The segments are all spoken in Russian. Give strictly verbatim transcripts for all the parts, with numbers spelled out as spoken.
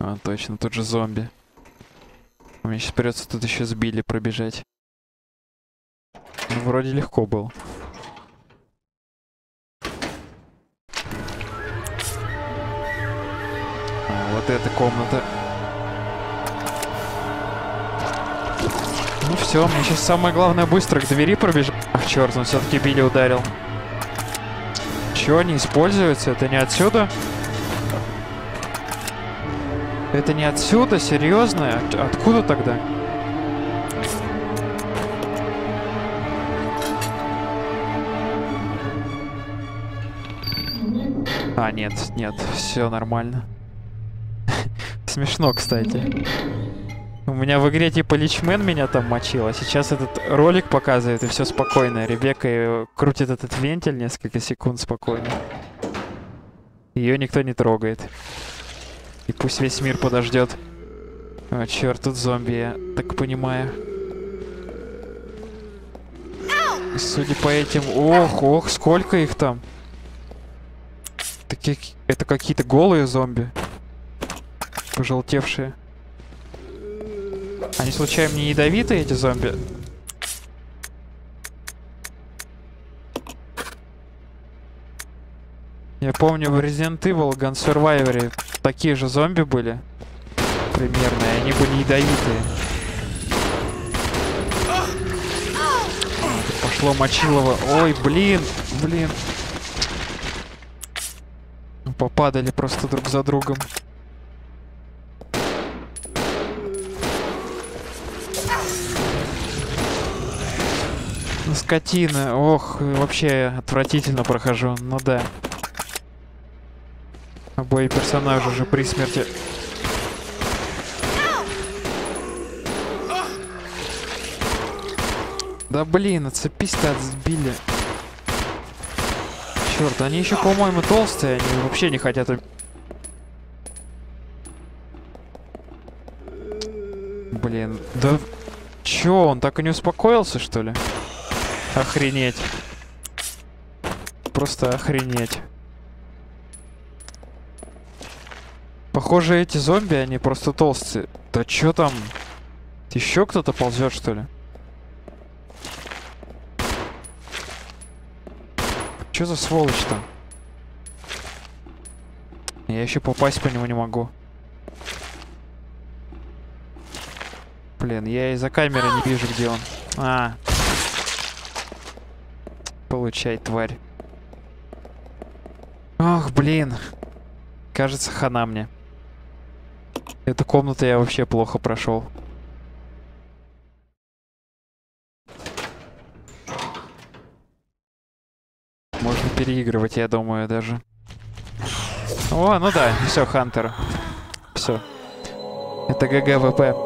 А, точно, тут же зомби. Мне сейчас придется тут еще с Билли пробежать. Ну, вроде легко был. А, вот эта комната. Ну все, мне сейчас самое главное быстро к двери пробежать. Ах, черт, он все-таки Билли ударил. Чего, не используется? Это не отсюда? Это не отсюда? Серьезно? Откуда тогда? А, нет, нет, все нормально. Смешно, кстати. У меня в игре типа Личмен меня там мочил, а сейчас этот ролик показывает, и все спокойно. Ребекка крутит этот вентиль несколько секунд спокойно. Ее никто не трогает. И пусть весь мир подождет. О, черт, тут зомби, я так понимаю. И судя по этим... Ох, ох, сколько их там. Такие... Это какие-то голые зомби. Пожелтевшие. Они случайно не ядовитые, эти зомби? Я помню, в Resident Evil Gun Survivor такие же зомби были. Примерно, и они были ядовитые. Пошло мочилово. Ой, блин, блин. Попадали просто друг за другом. Скотина. Ох, вообще отвратительно прохожу. Ну да. Обои персонажи уже при смерти. Да блин, отцепись-то от сбили. Черт, они еще, по-моему, толстые. Они вообще не хотят... Блин, да... Чё, он так и не успокоился, что ли? Охренеть. Просто охренеть. Похоже, эти зомби, они просто толстые. Да чё там? Еще кто-то ползет, что ли? Чё за сволочь-то? Я еще попасть по нему не могу. Блин, я из-за камеры не вижу, где он. А. Получай, тварь. Ох, блин. Кажется, хана мне. Эту комнату я вообще плохо прошел. Можно переигрывать, я думаю, даже. О, ну да, все, Хантер. Все. Это ГГВП.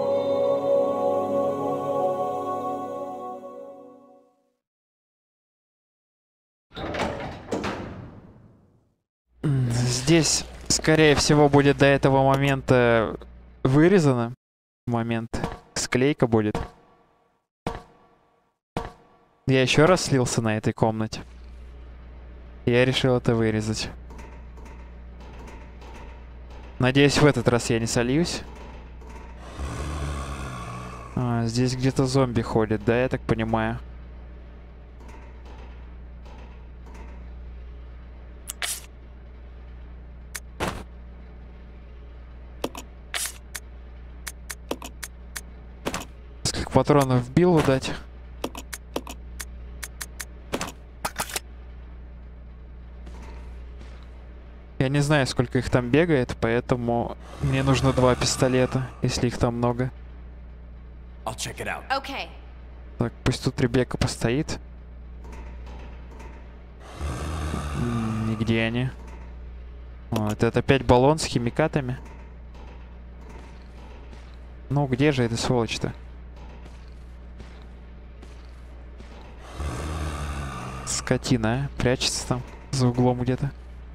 Здесь, скорее всего, будет до этого момента вырезано. Момент. Склейка будет. Я еще раз слился на этой комнате. Я решил это вырезать. Надеюсь, в этот раз я не сольюсь. А, здесь где-то зомби ходит, да, я так понимаю. Сколько патронов в Биллу дать? Я не знаю, сколько их там бегает, поэтому мне нужно два пистолета, если их там много. Okay. Так, пусть тут Ребекка постоит. М-м, нигде они. Вот, это опять баллон с химикатами. Ну, где же эта сволочь-то? Скотина, а? Прячется там за углом где-то.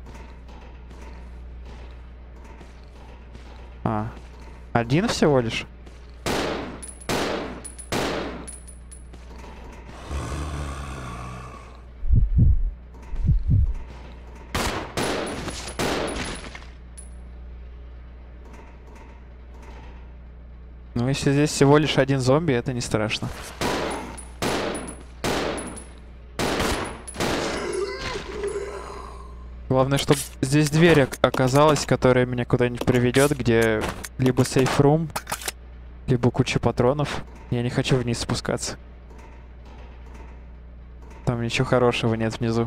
А, один всего лишь? если здесь всего лишь один зомби, это не страшно. Главное, чтобы здесь дверь оказалась, которая меня куда-нибудь приведет, где либо сейф-рум, либо куча патронов. Я не хочу вниз спускаться. Там ничего хорошего нет внизу.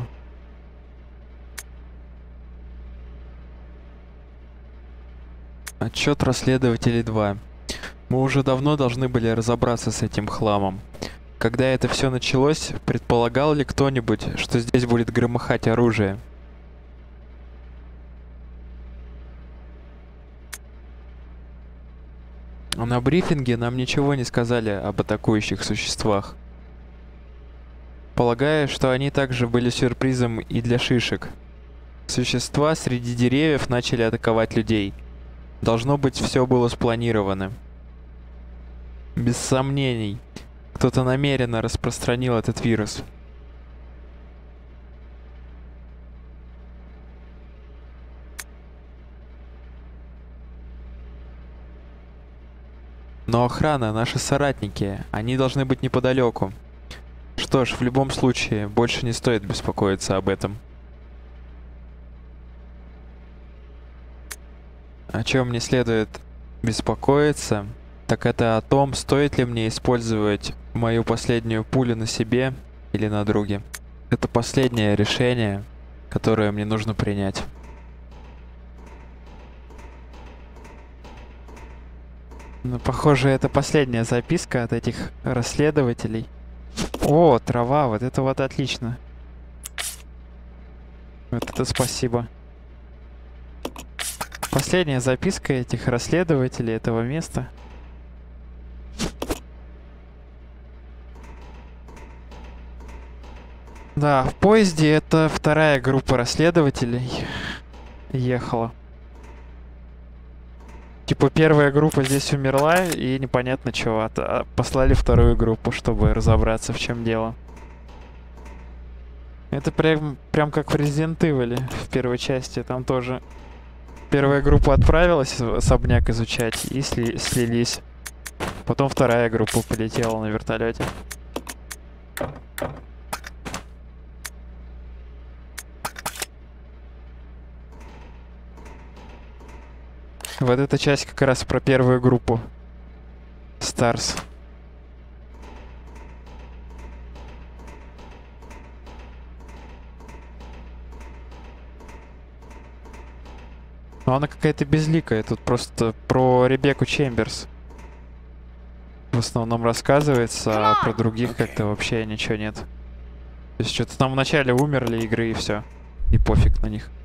Отчет расследователей два. Мы уже давно должны были разобраться с этим хламом. Когда это все началось, предполагал ли кто-нибудь, что здесь будет громыхать оружие? На брифинге нам ничего не сказали об атакующих существах. Полагаю, что они также были сюрпризом и для шишек. Существа среди деревьев начали атаковать людей. Должно быть, все было спланировано. Без сомнений, кто-то намеренно распространил этот вирус. Но охрана, наши соратники, они должны быть неподалеку. Что ж, в любом случае, больше не стоит беспокоиться об этом. О чем не следует беспокоиться, так это о том, стоит ли мне использовать мою последнюю пулю на себе или на друге. Это последнее решение, которое мне нужно принять. Ну, похоже, это последняя записка от этих расследователей. О, трава, вот это вот отлично. Вот это спасибо. Последняя записка этих расследователей этого места. Да, в поезде это вторая группа расследователей ехала. Типа первая группа здесь умерла, и непонятно чего. А послали вторую группу, чтобы разобраться, в чем дело. Это прям, прям как в Resident Evil в первой части. Там тоже первая группа отправилась особняк изучать и сли слились. Потом вторая группа полетела на вертолете. Вот эта часть как раз про первую группу. Старс. Но она какая-то безликая. Тут просто про Ребекку Чемберс в основном рассказывается, а про других как-то вообще ничего нет. То есть что-то там вначале умерли игры и все. И пофиг на них.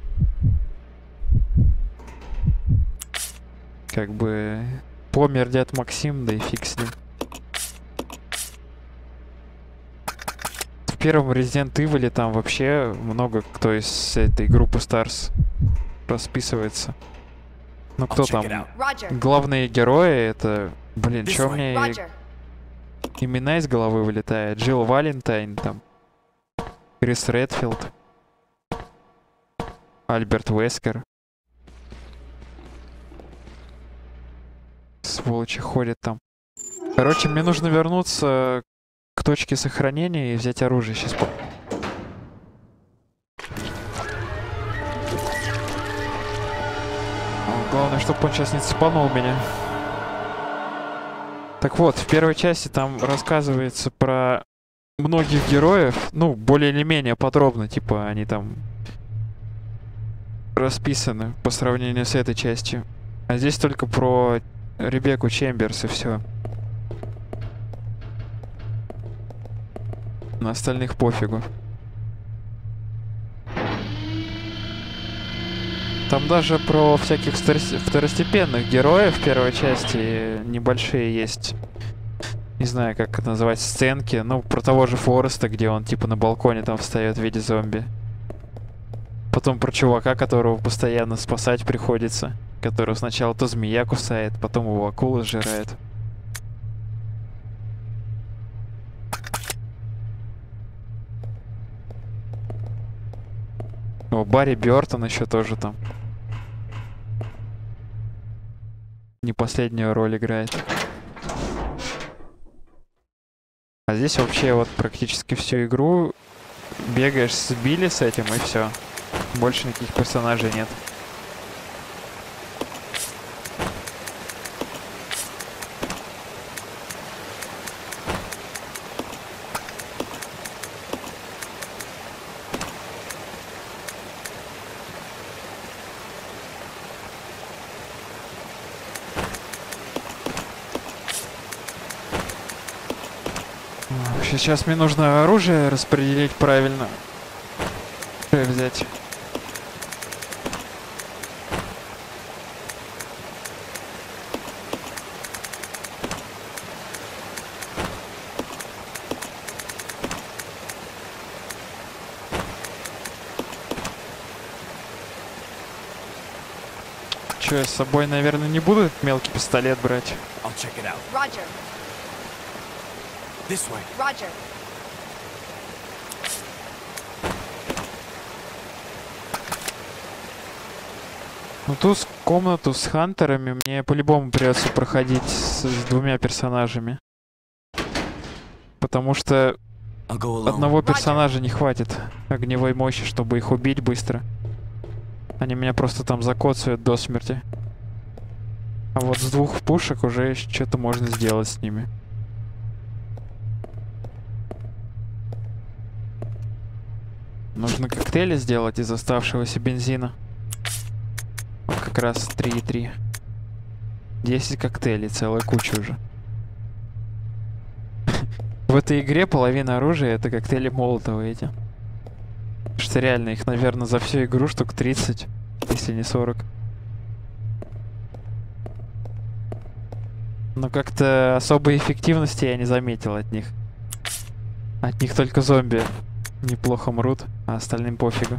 Как бы помер дед Максим, да и фиг с ним. В первом Resident Evil там вообще много кто из этой группы Stars расписывается. Ну кто там? Главные герои это... Блин, чё мне имена из головы вылетают? Джилл Валентайн там. Крис Редфилд. Альберт Вескер. Сволочи ходят там. Короче, мне нужно вернуться к точке сохранения и взять оружие. Сейчас по... Главное, чтобы он сейчас не цепанул меня. Так вот, в первой части там рассказывается про многих героев. Ну, более или менее подробно. Типа, они там расписаны по сравнению с этой частью. А здесь только про Ребекку Чемберс и все. На остальных пофигу. Там даже про всяких второстепенных героев в первой части небольшие есть. Не знаю, как это называть, сценки. Ну, про того же Фореста, где он типа на балконе там встает в виде зомби. Потом про чувака, которого постоянно спасать приходится. Которого сначала то змея кусает, потом его акула сжирает. О, Барри Бёртон еще тоже там. Не последнюю роль играет. А здесь вообще вот практически всю игру бегаешь с Билли с этим и все. Больше никаких персонажей нет. Сейчас мне нужно оружие распределить правильно. Что взять? Че, я с собой, наверное, не буду этот мелкий пистолет брать. Roger. This way. Roger. Ну ту с комнату с хантерами мне по-любому придется проходить с, с двумя персонажами. Потому что одного персонажа не хватит огневой мощи, чтобы их убить быстро. Они меня просто там закоцают до смерти. А вот с двух пушек уже что-то можно сделать с ними. Нужно коктейли сделать из оставшегося бензина. Вот как раз три и три. десять коктейлей, целая куча уже. В этой игре половина оружия это коктейли Молотова эти. Что реально, их, наверное, за всю игру штук тридцать, если не сорок. Но как-то особой эффективности я не заметил от них. От них только зомби неплохо мрут, а остальным пофигу.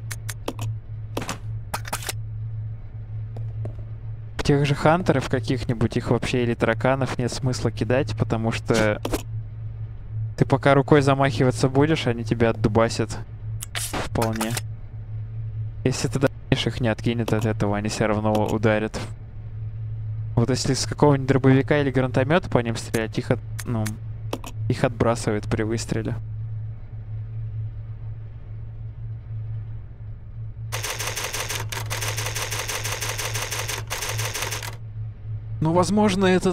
В тех же хантеров каких-нибудь их вообще или тараканов нет смысла кидать, потому что ты пока рукой замахиваться будешь, они тебя отдубасят. Вполне. Если ты дальше их не откинет от этого, они все равно ударят. Вот если с какого-нибудь дробовика или гранатомета по ним стрелять, их, от, ну, их отбрасывают при выстреле. Ну, возможно, этот...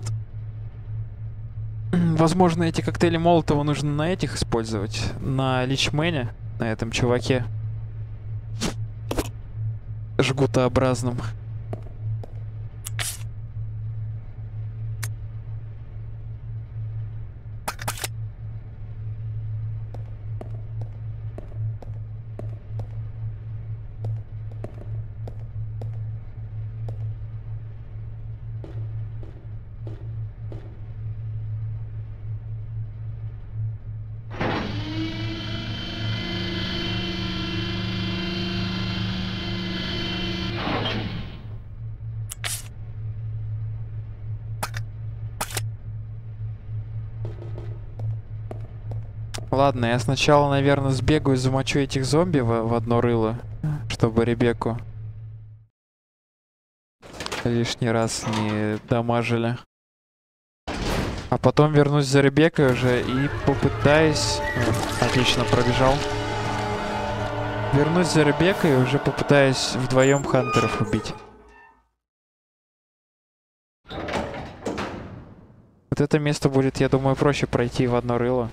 Возможно, эти коктейли Молотова нужно на этих использовать. На личмене, на этом чуваке. Жгутообразном. Ладно, я сначала, наверное, сбегаю и замочу этих зомби в, в одно рыло, чтобы Ребекку лишний раз не дамажили. А потом вернусь за Ребеккой уже и попытаюсь... О, отлично, пробежал. Вернусь за Ребеккой и уже попытаюсь вдвоем хантеров убить. Вот это место будет, я думаю, проще пройти в одно рыло.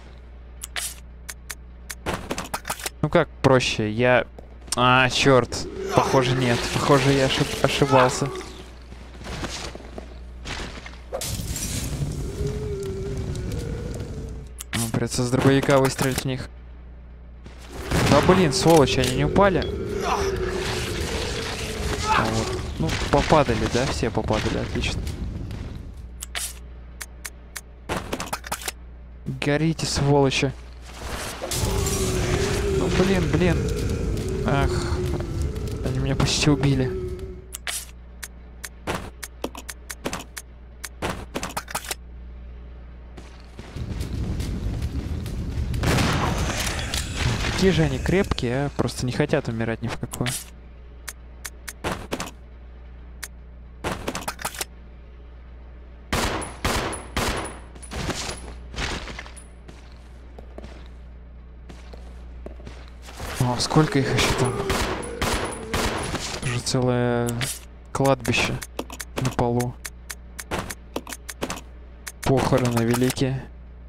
Ну как проще? Я... А, черт. Похоже, нет. Похоже, я ошиб... ошибался. Ну, придется с дробовика выстрелить в них. Да блин, сволочи, они не упали? А, вот. Ну, попадали, да? Все попадали, отлично. Горите, сволочи. Ну, блин, блин. Ах. Они меня почти убили. Какие же они крепкие, а? Просто не хотят умирать ни в какую. О, сколько их еще там? Уже целое кладбище на полу. Похороны великие.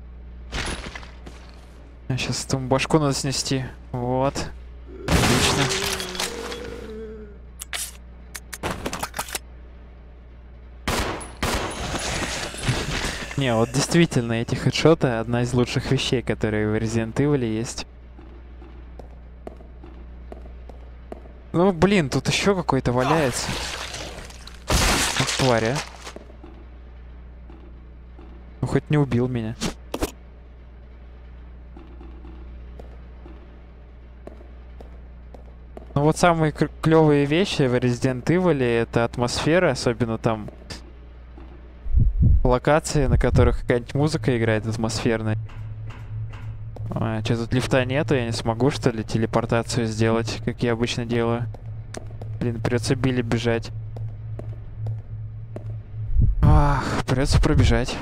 А сейчас там башку надо снести. Вот. Отлично. Не, вот действительно, эти хедшоты одна из лучших вещей, которые в Resident Evil есть. Ну, блин, тут еще какой-то валяется. Вот тварь, а. Ну, хоть не убил меня. Ну, вот самые клевые вещи в Resident Evil — это атмосфера, особенно там локации, на которых какая-нибудь музыка играет атмосферная. А, что, тут лифта нету? Я не смогу, что ли, телепортацию сделать, как я обычно делаю? Блин, придется Билли бежать. Ах, придется пробежать.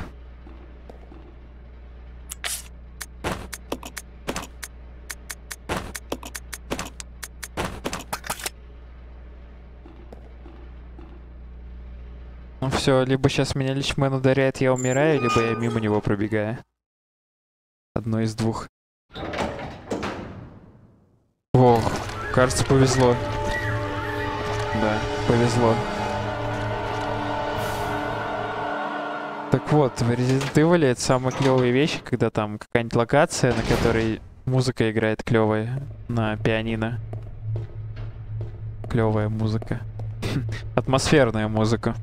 Ну все, либо сейчас меня личмен ударяет, я умираю, либо я мимо него пробегаю. Одно из двух. Ох, кажется, повезло. Да, повезло. Так вот, в Resident Evil это самые клевые вещи, когда там какая-нибудь локация, на которой музыка играет клевая на пианино. Клевая музыка. Атмосферная музыка.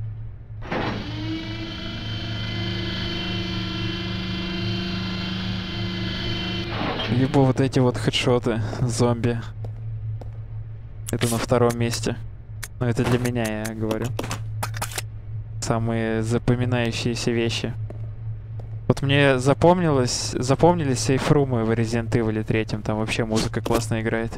Либо вот эти вот хедшоты зомби. Это на втором месте. Но это для меня, я говорю. Самые запоминающиеся вещи. Вот мне запомнилось, запомнились сейфрумы в Resident Evil три. Там вообще музыка классно играет.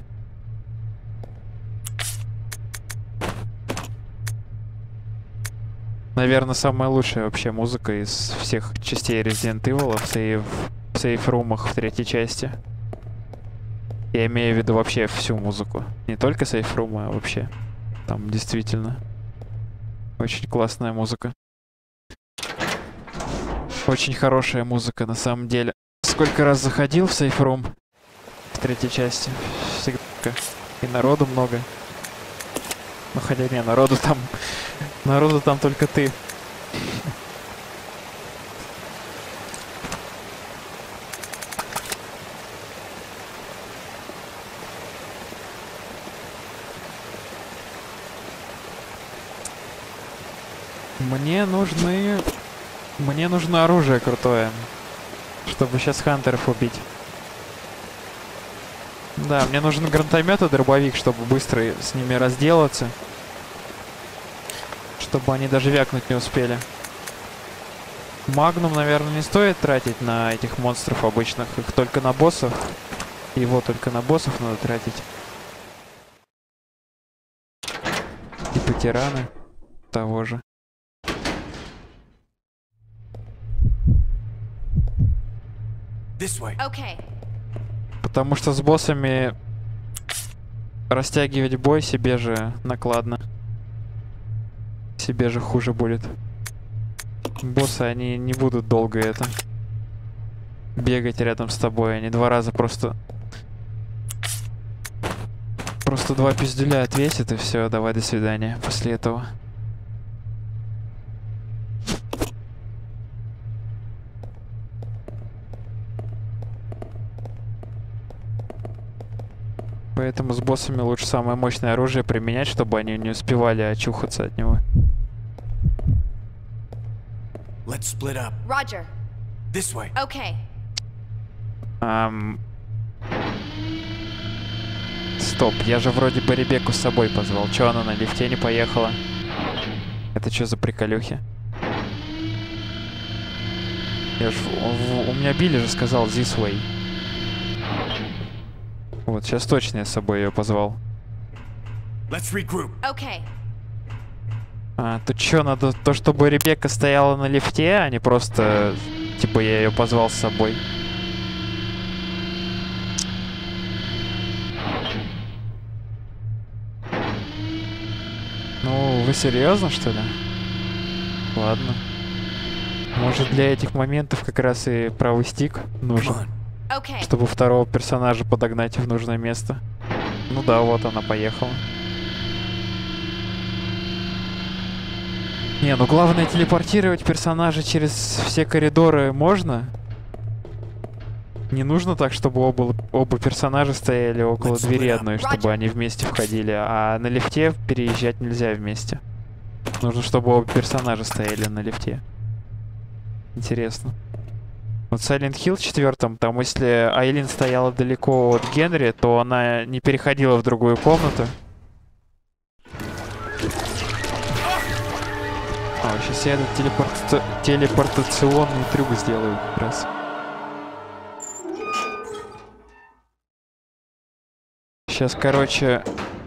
Наверное, самая лучшая вообще музыка из всех частей Resident Evil в сейф... в сейф-румах в третьей части. Я имею в виду вообще всю музыку. Не только сейф-румы, а вообще. Там действительно очень классная музыка. Очень хорошая музыка на самом деле. Сколько раз заходил в сейф-рум в третьей части. Всегда. И народу много. Ну хотя не, народу там... Народу там только ты. Мне нужны... Мне нужно оружие крутое, чтобы сейчас хантеров убить. Да, мне нужен гранатомет и дробовик, чтобы быстро с ними разделаться. Чтобы они даже вякнуть не успели. Магнум, наверное, не стоит тратить на этих монстров обычных. Их только на боссов. Его только на боссов надо тратить. И по тираны того же. Okay. Потому что с боссами растягивать бой себе же накладно. Себе же хуже будет. Боссы, они не будут долго это бегать рядом с тобой. Они два раза просто... Просто два пиздюля отвесят и все, давай, до свидания после этого. Поэтому с боссами лучше самое мощное оружие применять, чтобы они не успевали очухаться от него. Let's split up. Roger. This way. Okay. Um... Стоп, я же вроде бы Ребекку с собой позвал. Чё она на лифте не поехала? Это что за приколюхи? Я ж... У меня Билли же сказал this way. Вот, сейчас точно я с собой ее позвал. Let's regroup. Okay. А, тут что, надо то, чтобы Ребекка стояла на лифте, а не просто, типа, я ее позвал с собой. Ну, вы серьезно, что ли? Ладно. Может, для этих моментов как раз и правый стик нужен, Okay. чтобы второго персонажа подогнать в нужное место. Ну да, вот она поехала. Не, ну главное телепортировать персонажа через все коридоры можно. Не нужно так, чтобы оба, оба персонажа стояли около двери одной, чтобы они вместе входили. А на лифте переезжать нельзя вместе. Нужно, чтобы оба персонажа стояли на лифте. Интересно. Вот в Silent Hill четвертом, там если Айлин стояла далеко от Генри, то она не переходила в другую комнату. А, сейчас я этот телепорта... телепортационный трюк сделаю как раз. Сейчас, короче...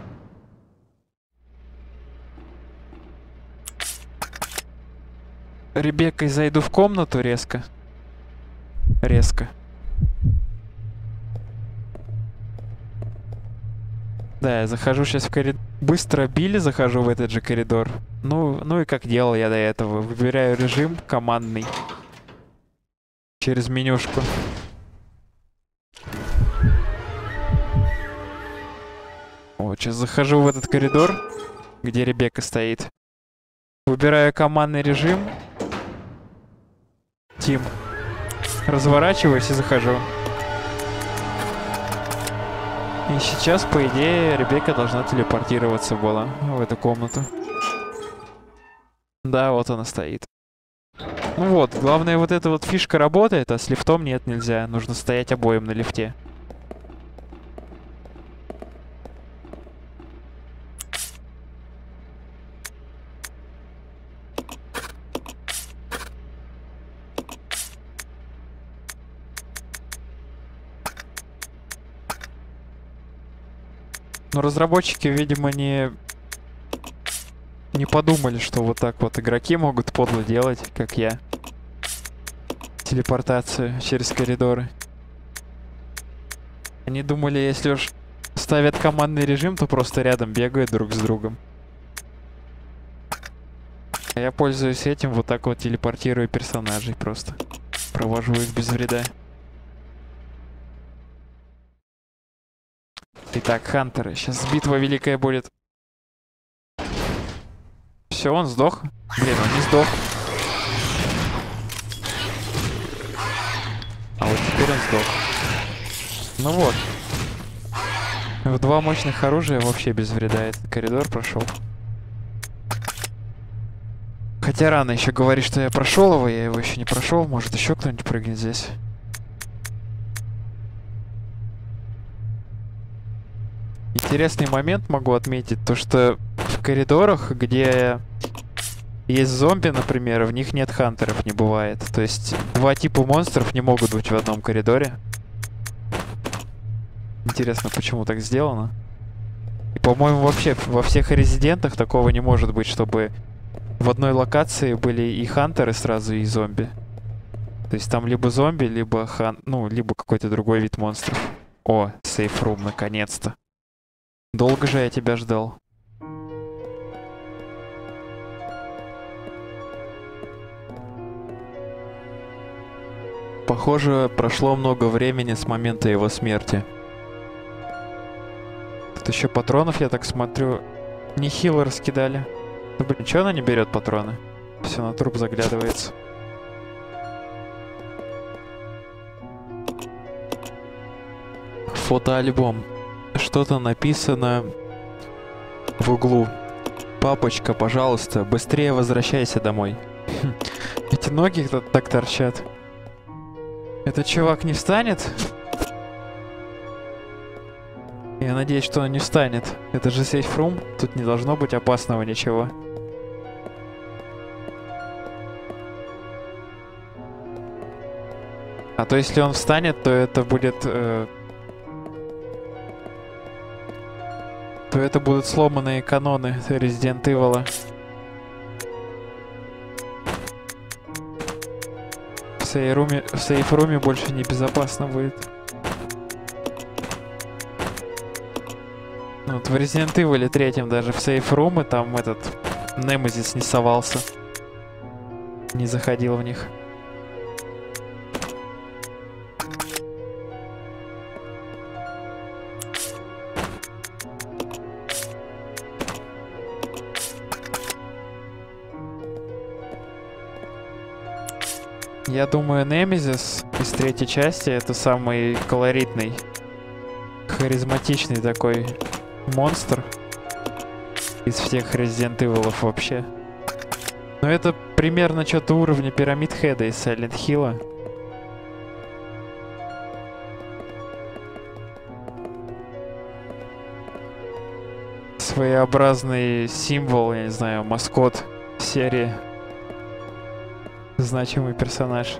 Ребеккой зайду в комнату резко. Резко. Да, я захожу сейчас в коридор. Быстро Билли захожу в этот же коридор. Ну, ну и как делал я до этого. Выбираю режим командный. Через менюшку. Вот, сейчас захожу в этот коридор, где Ребекка стоит. Выбираю командный режим. Тим. Разворачиваюсь и захожу. И сейчас, по идее, Ребекка должна телепортироваться была в эту комнату. Да, вот она стоит. Ну вот, главное, вот эта вот фишка работает, а с лифтом нет, нельзя. Нужно стоять обоим на лифте. Но разработчики, видимо, не... не подумали, что вот так вот игроки могут подло делать, как я. Телепортацию через коридоры. Они думали, если уж ставят командный режим, то просто рядом бегают друг с другом. А я пользуюсь этим, вот так вот телепортирую персонажей просто. Провожу их без вреда. Итак, Хантеры. Сейчас битва великая будет. Все, он сдох. Блин, он не сдох. А вот теперь он сдох. Ну вот. В два мощных оружия вообще без вреда этот коридор прошел. Хотя рано еще говорить, что я прошел его, я его еще не прошел. Может, еще кто-нибудь прыгнет здесь. Интересный момент могу отметить, то что в коридорах, где есть зомби, например, в них нет хантеров, не бывает. То есть два типа монстров не могут быть в одном коридоре. Интересно, почему так сделано. И, по-моему, вообще во всех резидентах такого не может быть, чтобы в одной локации были и хантеры сразу, и зомби. То есть там либо зомби, либо хан... ну, либо какой-то другой вид монстров. О, сейф-рум, наконец-то. Долго же я тебя ждал. Похоже, прошло много времени с момента его смерти. Тут еще патронов, я так смотрю, нехило раскидали. Ну, блин, что она не берет патроны? Все на труп заглядывается. Фотоальбом. Что-то написано в углу. Папочка, пожалуйста, быстрее возвращайся домой. Эти ноги так торчат. Этот чувак не встанет? Я надеюсь, что он не встанет. Это же сейф-рум. Тут не должно быть опасного ничего. А то если он встанет, то это будет... Э то это будут сломанные каноны Resident Evil. В сейф-руме, в сейф-руме больше не безопасно будет. Ну, Вот в Resident Evil три даже в сейф-румы там этот Немезис не совался. Не заходил в них. Я думаю, Немезис из третьей части это самый колоритный, харизматичный такой монстр из всех Resident Evil вообще. Но это примерно что-то уровня Пирамид Хеда из Silent Hill. Своеобразный символ, я не знаю, маскот серии. Значимый персонаж.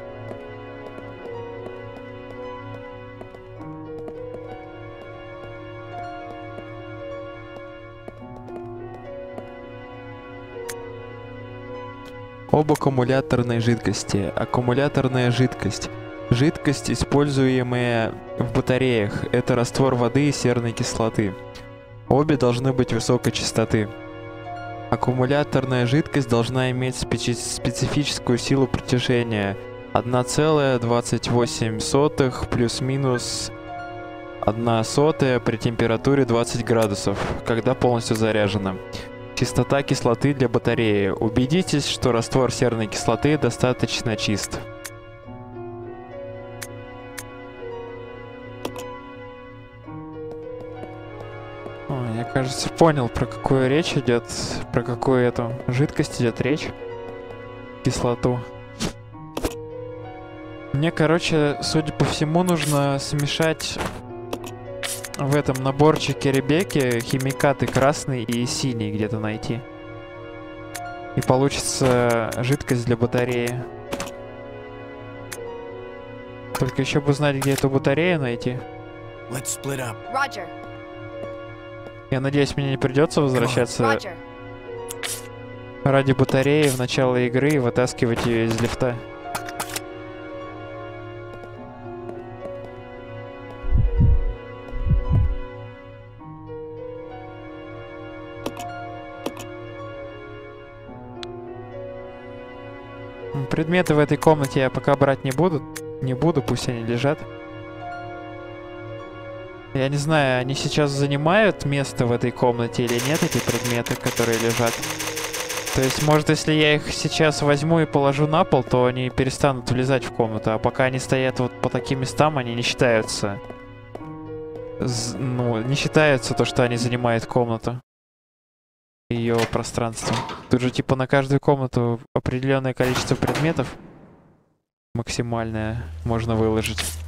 Об аккумуляторной жидкости. Аккумуляторная жидкость. Жидкость, используемая в батареях. Это раствор воды и серной кислоты. Обе должны быть высокой частоты. Аккумуляторная жидкость должна иметь специ специфическую силу притяжения одна целая двадцать восемь сотых плюс-минус одна сотая при температуре двадцать градусов, когда полностью заряжена. Частота кислоты для батареи. Убедитесь, что раствор серной кислоты достаточно чист. О, я, кажется, понял, про какую речь идет, про какую эту жидкость идет речь. Кислоту. Мне, короче, судя по всему, нужно смешать в этом наборчике Ребекки химикаты красный и синий где-то найти. И получится жидкость для батареи. Только еще бы знать, где эту батарею найти. Let's split up. Roger. Я надеюсь, мне не придется возвращаться Roger. ради батареи в начало игры и вытаскивать ее из лифта. Предметы в этой комнате я пока брать не буду. Не буду, пусть они лежат. Я не знаю, они сейчас занимают место в этой комнате или нет, эти предметы, которые лежат. То есть, может, если я их сейчас возьму и положу на пол, то они перестанут влезать в комнату. А пока они стоят вот по таким местам, они не считаются. З- ну, не считается то, что они занимают комнату. Ее пространство. Тут же типа на каждую комнату определенное количество предметов максимальное можно выложить.